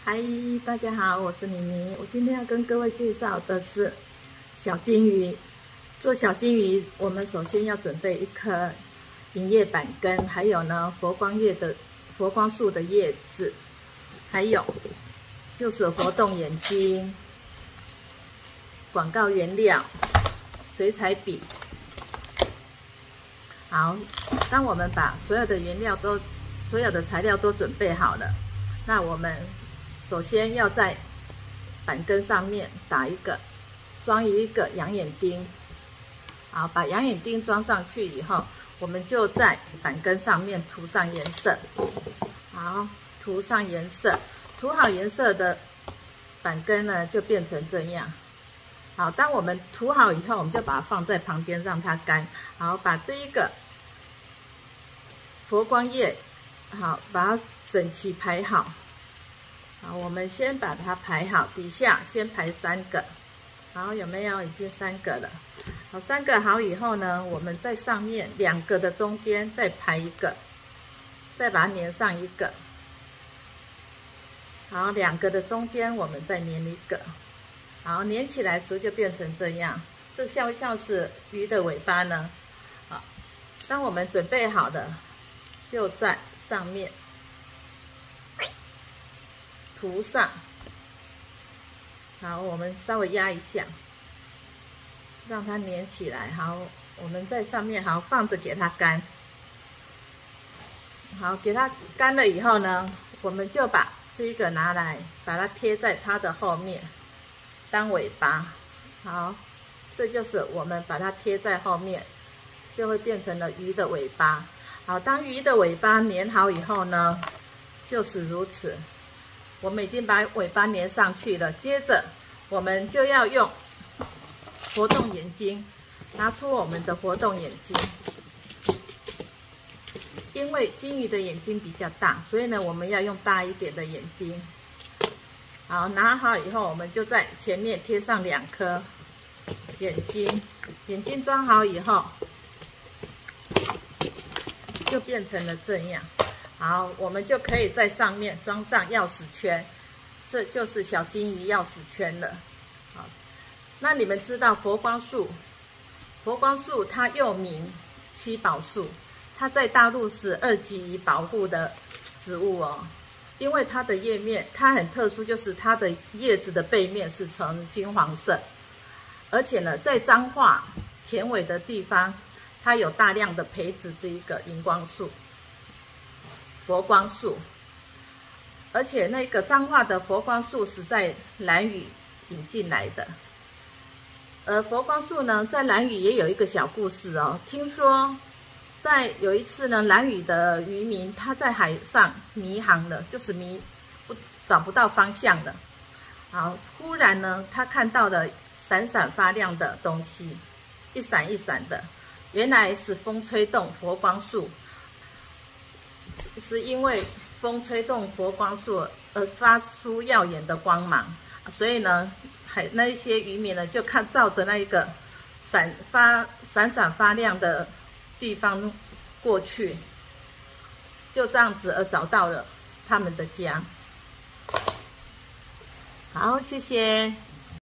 嗨，大家好，我是妮妮。我今天要跟各位介绍的是小金鱼。做小金鱼，我们首先要准备一颗银叶板根，还有呢佛光树的叶子，还有就是活动眼睛、广告原料、水彩笔。好，当我们把所有的材料都准备好了，那我们首先要在板根上面装一个养眼钉。好，把养眼钉装上去以后，我们就在板根上面涂上颜色。好，涂上颜色，涂好颜色的板根呢，就变成这样。好，当我们涂好以后，我们就把它放在旁边让它干。好，把这一个佛光叶，好，把它整齐排好。好，我们先把它排好，底下先排3个。好，有没有？已经3个了。好，3个好以后呢，我们在上面2个的中间再排1个，再把它粘上1个。好，2个的中间我们再粘1个。好，粘起来时就变成这样。这像不像是鱼的尾巴呢？好，当我们准备好的，就在上面涂上。好，我们稍微压一下，让它粘起来。好，我们在上面好放着给它干。好，给它干了以后呢，我们就把这一个拿来，把它贴在它的后面当尾巴。好，这就是我们把它贴在后面，就会变成了鱼的尾巴。好，当鱼的尾巴粘好以后呢，就是如此。我们已经把尾巴粘上去了，接着我们就要用活动眼睛，拿出我们的活动眼睛。因为金鱼的眼睛比较大，所以呢，我们要用大一点的眼睛。好，拿好以后，我们就在前面贴上2颗眼睛。眼睛装好以后，就变成了这样。好，我们就可以在上面装上钥匙圈，这就是小金鱼钥匙圈了。好，那你们知道佛光树它又名七宝树，它在大陆是2级保护的植物哦。因为它的叶面它很特殊，就是它的叶子的背面是呈金黄色，而且呢，在彰化田尾的地方，它有大量的培植这一个荧光树。佛光树，而且那个彰化的佛光树是在兰屿引进来的。佛光树呢，在兰屿也有一个小故事哦。听说在有一次呢，兰屿的渔民他在海上迷航了，就是找不到方向了。好，忽然呢，他看到了闪闪发亮的东西，一闪一闪的，原来是风吹动佛光树。是因为风吹动佛光树而发出耀眼的光芒，所以呢，那一些渔民呢就照着那一个闪闪发亮的地方过去，就这样子而找到了他们的家。好，谢谢。